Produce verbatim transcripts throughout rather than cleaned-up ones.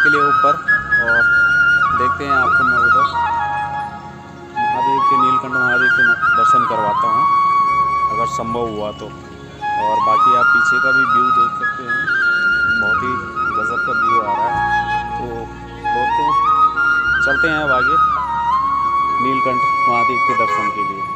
के लिए ऊपर, और देखते हैं आपको मैं उधर महादेव के, नीलकंठ महादेव के दर्शन करवाता हूँ अगर संभव हुआ तो। और बाकी आप पीछे का भी व्यू देख सकते हैं, बहुत ही गजब का व्यू आ रहा है। तो दोस्तों चलते हैं अब आगे नीलकंठ महादेव के दर्शन के लिए।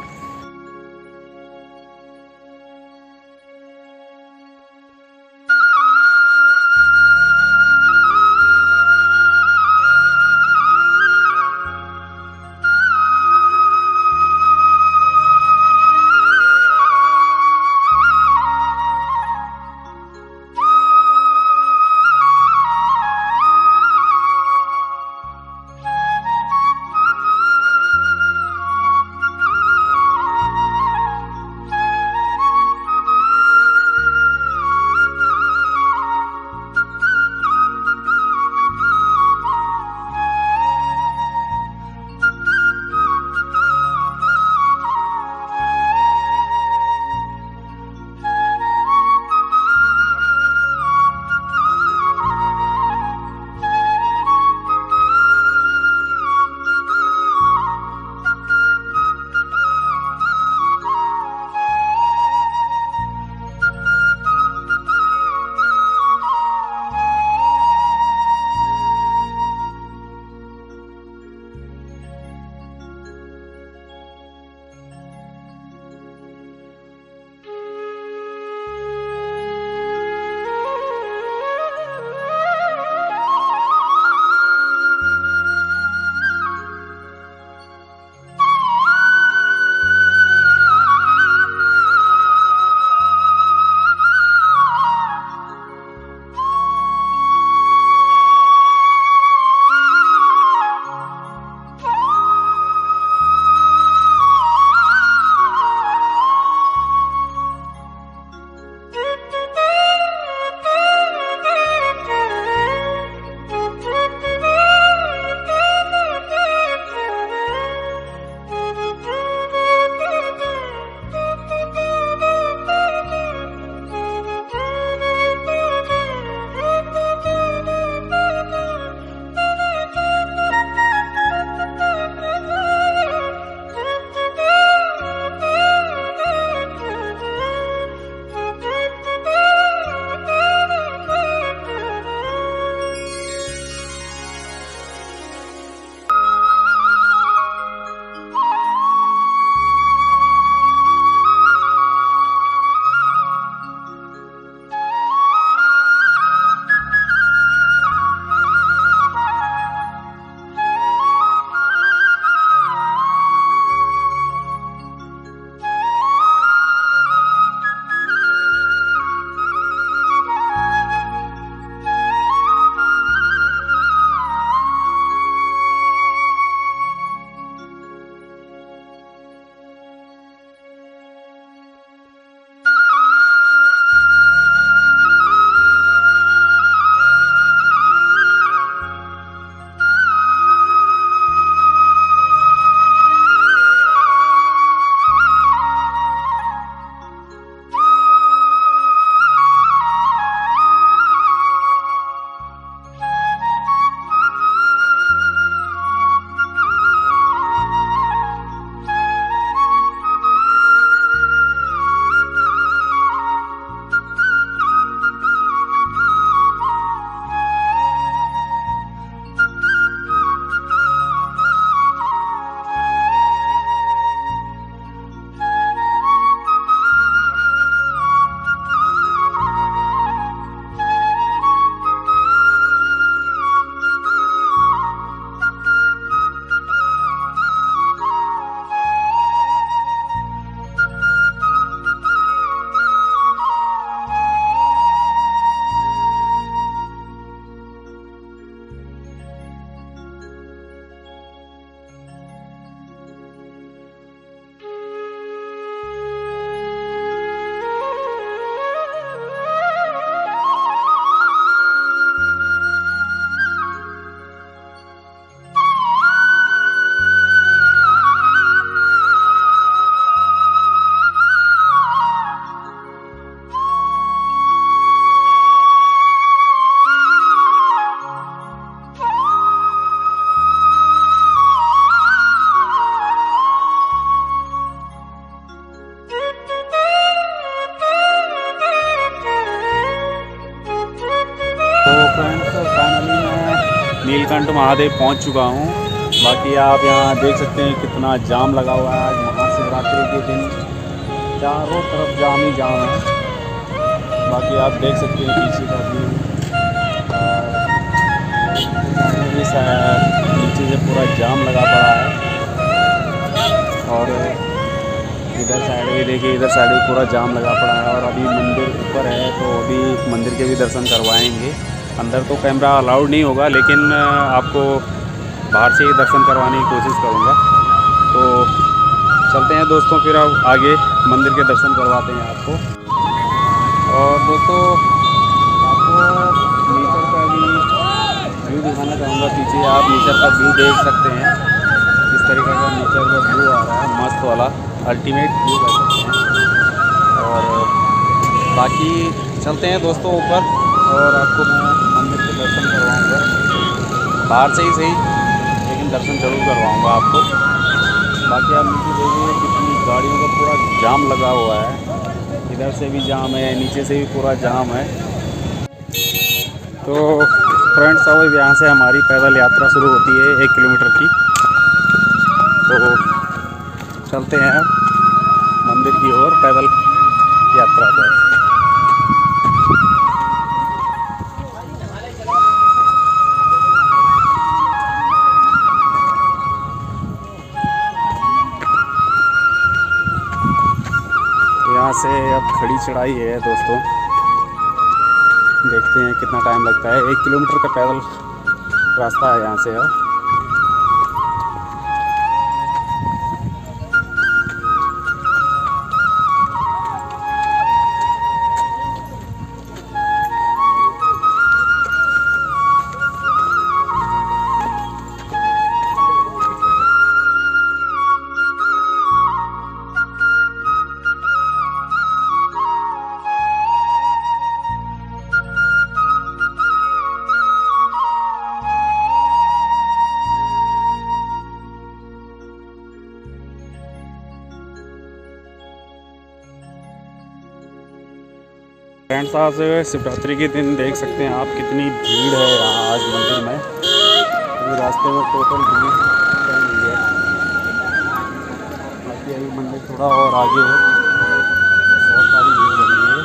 तो फ्रेंड्स फाइनली मैं नीलकंठ महादेव पहुंच चुका हूं। बाकी आप यहां देख सकते हैं कितना जाम लगा हुआ है। आज महाशिवरात्रि के दिन चारों तरफ जाम ही जाम है। बाकी आप देख सकते हैं पीछे का व्यू, नीचे से पूरा जाम लगा पड़ा है। और इधर साइड भी देखिए, इधर साइड भी पूरा जाम लगा पड़ा है। और अभी मंदिर ऊपर है तो अभी मंदिर के भी दर्शन करवाएंगे। अंदर तो कैमरा अलाउड नहीं होगा, लेकिन आपको बाहर से ही दर्शन करवाने की कोशिश करूँगा। तो चलते हैं दोस्तों, फिर अब आगे मंदिर के दर्शन करवाते हैं आपको। और दोस्तों आपको नेचर का भी व्यू दिखाना चाहूँगा। पीछे आप नेचर का व्यू देख सकते हैं, किस तरीके का नेचर का व्यू आ रहा है, मस्त वाला अल्टीमेट व्यू कह सकते हैं। और बाकी चलते हैं दोस्तों ऊपर, और आपको मैं मंदिर के दर्शन करवाऊँगा। बाहर से ही सही, लेकिन दर्शन जरूर करवाऊँगा आपको। बाकी आप नीचे देखिए कितनी गाड़ियों का पूरा जाम लगा हुआ है। इधर से भी जाम है, नीचे से भी पूरा जाम है। तो फ्रेंड्स अब यहाँ से हमारी पैदल यात्रा शुरू होती है एक किलोमीटर की। तो चलते हैं मंदिर की ओर पैदल यात्रा पर। यहाँ से अब खड़ी चढ़ाई है दोस्तों, देखते हैं कितना टाइम लगता है। एक किलोमीटर का पैदल रास्ता है यहाँ से अब। फ्रेंड्स आज शिवरात्रि के दिन देख सकते हैं आप कितनी भीड़ है यहाँ आज मंदिर में। अभी रास्ते में टोटल भीड़ है। बाकी अभी मंदिर थोड़ा और आगे है, बहुत सारी भीड़ लगी है।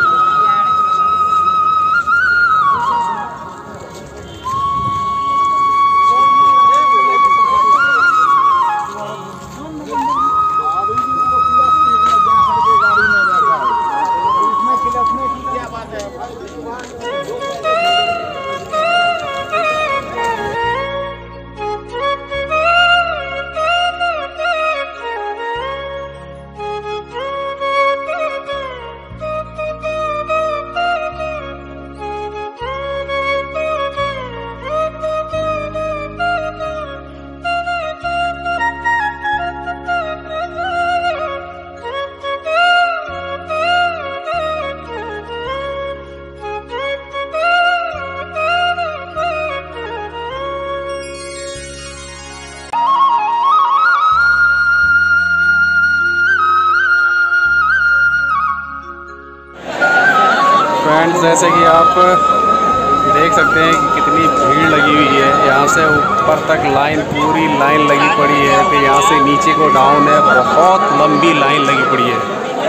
फ्रेंड्स जैसे कि आप देख सकते हैं कि कितनी भीड़ लगी हुई है। यहाँ से ऊपर तक लाइन, पूरी लाइन लगी पड़ी है। फिर यहाँ से नीचे को डाउन है, बहुत लंबी लाइन लगी पड़ी है।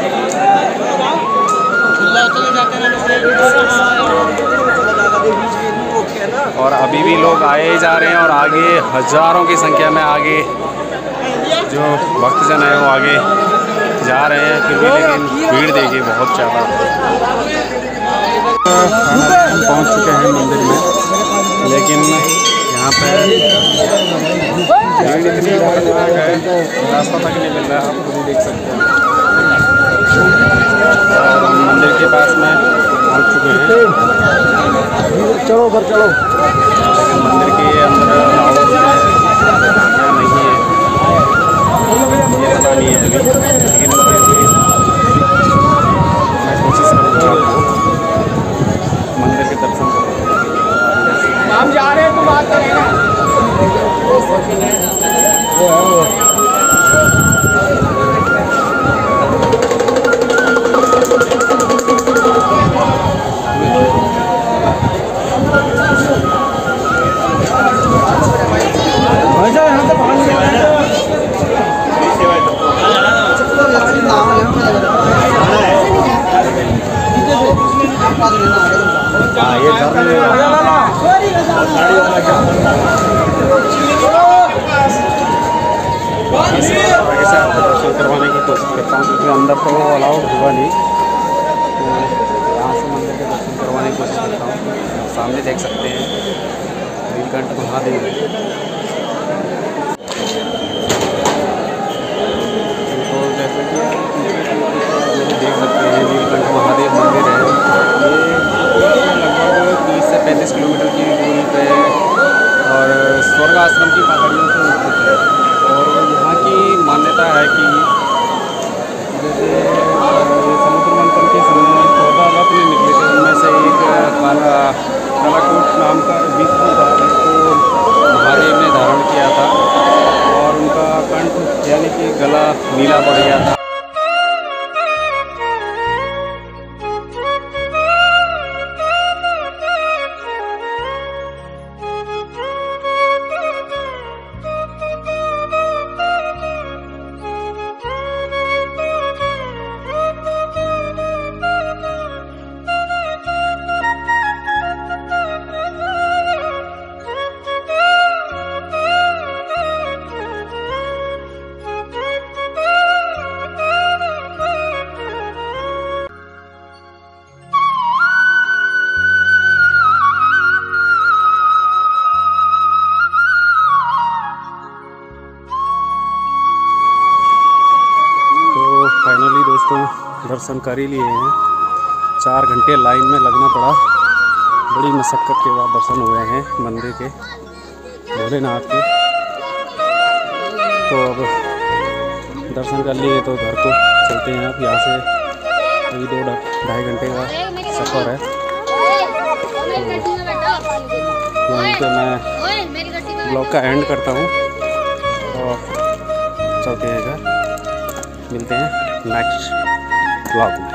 और अभी भी लोग आए जा रहे हैं, और आगे हजारों की संख्या में आगे जो भक्तजन है वो आगे जा रहे हैं। फिर भी लेकिन भीड़ देखिए बहुत ज़्यादा। हम पहुंच चुके हैं मंदिर में, लेकिन यहाँ पे भीड़ इतनी खतरनाक है, रास्ता तक नहीं मिल रहा है। आप खुद देख सकते हैं। और हम मंदिर के पास में पहुंच चुके हैं। चलो ऊपर चलो, लेकिन मंदिर के अंदर अलाउड नहीं है, ये पता नहीं है अभी। लेकिन मैं कोशिश करूँगा मंदिर के दर्शन करें। हम जा रहे हैं तो बात करेंगे। वो है वो हाँ ये घर में ऐसे आपको दर्शन करवाने की कोशिश करता हूँ, क्योंकि अंदर तो अलाउड हुआ नहीं, तो यहाँ से मंदिर के दर्शन करवाने की कोशिश करता हूँ। सामने देख सकते हैं नीलकंठ महादेव। तो जैसे कि आप देख सकते हैं नीलकंठ महादेव मंदिर है, ये लगभग तीस से पैंतीस किलोमीटर की दूरी पे और स्वर्ग आश्रम की पहाड़ियों से स्थित है। और यहाँ की मान्यता है कि जैसे समुद्र मंथन के समय चौदह रत्न निकले थे, उनमें से एक काला कालाकूट नाम का विष्णु था, जिसको महादेव ने धारण किया था और उनका कंठ यानी कि गला नीला पड़ गया था। फाइनली दोस्तों दर्शन कर ही लिए हैं। चार घंटे लाइन में लगना पड़ा, बड़ी मशक्क़त के बाद दर्शन हुए हैं मंदिर के भोलेनाथ के। तो अब दर्शन कर लिए तो घर को चलते हैं। अब यहाँ से अभी दो ढाई घंटे का सफ़र है, तो यहीं पे मैं ब्लॉग का एंड करता हूँ और चलते हैं घर। मिलते हैं नेक्स्ट ब्लॉग में।